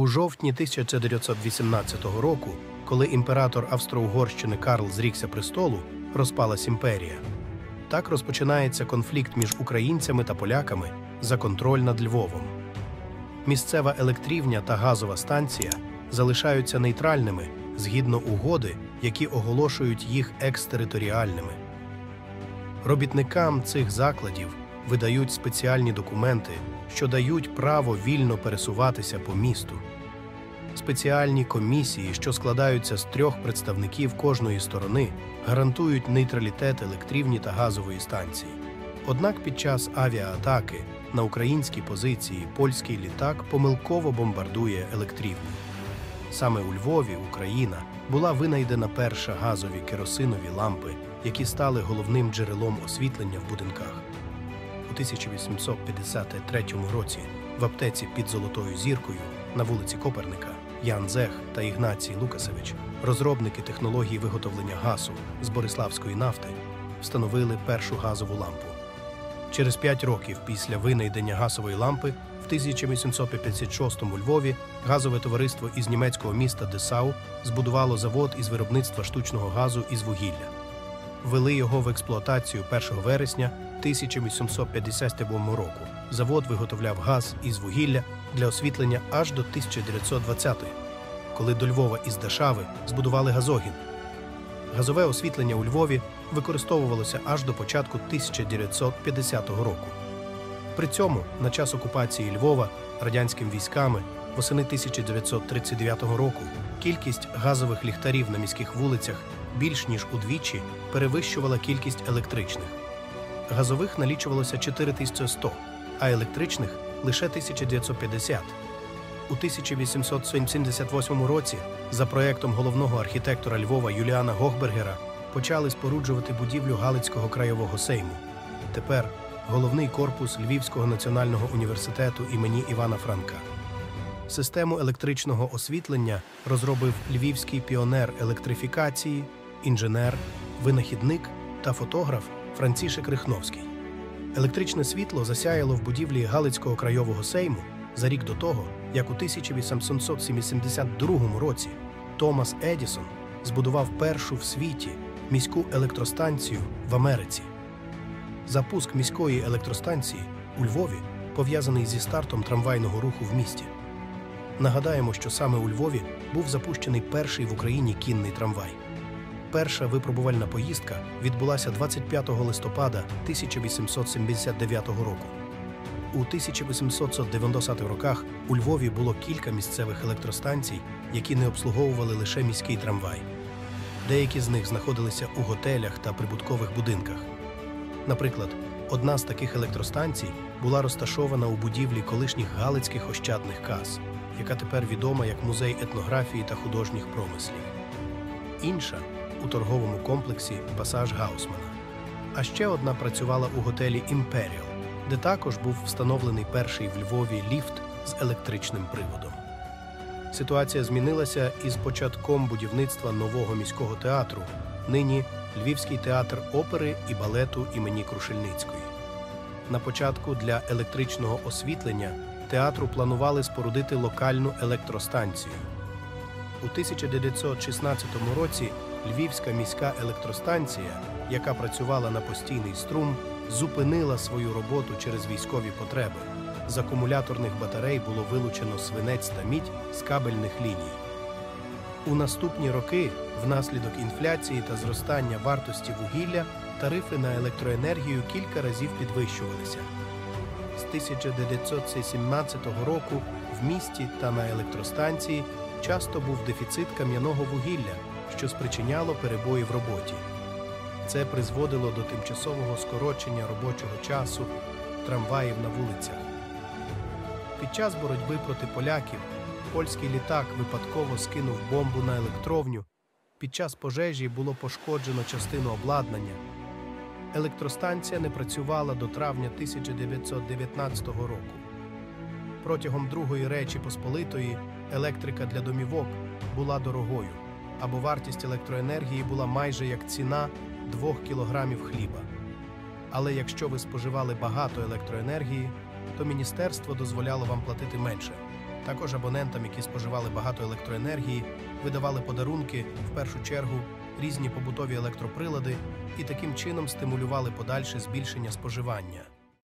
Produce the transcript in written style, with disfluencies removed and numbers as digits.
У жовтні 1918 року, коли імператор Австро-Угорщини Карл зрікся престолу, розпалась імперія. Так розпочинається конфлікт між українцями та поляками за контроль над Львовом. Місцева електрівня та газова станція залишаються нейтральними згідно угоди, які оголошують їх екстериторіальними. Робітникам цих закладів видають спеціальні документи, що дають право вільно пересуватися по місту. Спеціальні комісії, що складаються з 3 представників кожної сторони, гарантують нейтралітет електрівні та газової станції. Однак під час авіаатаки на українські позиції польський літак помилково бомбардує електрівню. Саме у Львові, Україна, була винайдена перша газові керосинові лампи, які стали головним джерелом освітлення в будинках. У 1853 році в аптеці під Золотою Зіркою на вулиці Коперника Ян Зех та Ігнацій Лукасевич, розробники технології виготовлення газу з бориславської нафти, встановили першу газову лампу. Через 5 років після винайдення газової лампи в 1856 у Львові газове товариство із німецького міста Десау збудувало завод із виробництва штучного газу із вугілля. Ввели його в експлуатацію 1 вересня 1857 року. Завод виготовляв газ із вугілля для освітлення аж до 1920-ї, коли до Львова із Дашави збудували газогін. Газове освітлення у Львові використовувалося аж до початку 1950 року. При цьому на час окупації Львова радянськими військами восени 1939 року кількість газових ліхтарів на міських вулицях більш ніж удвічі перевищувала кількість електричних. Газових налічувалося 4100, а електричних – лише 1950. У 1878 році за проєктом головного архітектора Львова Юліана Гохбергера почали споруджувати будівлю Галицького краєвого сейму. Тепер головний корпус Львівського національного університету імені Івана Франка. Систему електричного освітлення розробив львівський піонер електрифікації, інженер, винахідник та фотограф Францішек Рихновський. Електричне світло засяяло в будівлі Галицького краєвого сейму за рік до того, як у 1872 році Томас Едісон збудував першу в світі міську електростанцію в Америці. Запуск міської електростанції у Львові пов'язаний зі стартом трамвайного руху в місті. Нагадаємо, що саме у Львові був запущений перший в Україні кінний трамвай. Перша випробувальна поїздка відбулася 25 листопада 1879 року. У 1890-х роках у Львові було кілька місцевих електростанцій, які не обслуговували лише міський трамвай. Деякі з них знаходилися у готелях та прибуткових будинках. Наприклад, одна з таких електростанцій була розташована у будівлі колишніх Галицьких ощадних кас, яка тепер відома як Музей етнографії та художніх промислів. Інша – у торговому комплексі «Пасаж Гаусмана». А ще одна працювала у готелі «Імперіал», де також був встановлений перший в Львові ліфт з електричним приводом. Ситуація змінилася із початком будівництва нового міського театру, нині Львівський театр опери і балету імені Крушельницької. На початку для електричного освітлення театру планували спорудити локальну електростанцію. У 1916 році Львівська міська електростанція, яка працювала на постійний струм, зупинила свою роботу через військові потреби. З акумуляторних батарей було вилучено свинець та мідь з кабельних ліній. У наступні роки, внаслідок інфляції та зростання вартості вугілля, тарифи на електроенергію кілька разів підвищувалися. З 1917 року в місті та на електростанції часто був дефіцит кам'яного вугілля, що спричиняло перебої в роботі. Це призводило до тимчасового скорочення робочого часу трамваїв на вулицях. Під час боротьби проти поляків польський літак випадково скинув бомбу на електровню. Під час пожежі було пошкоджено частину обладнання. Електростанція не працювала до травня 1919 року. Протягом Другої Речі Посполитої електрика для домівок була дорогою, або вартість електроенергії була майже як ціна 2 кілограмів хліба. Але якщо ви споживали багато електроенергії, то міністерство дозволяло вам платити менше. Також абонентам, які споживали багато електроенергії, видавали подарунки, в першу чергу, різні побутові електроприлади і таким чином стимулювали подальше збільшення споживання.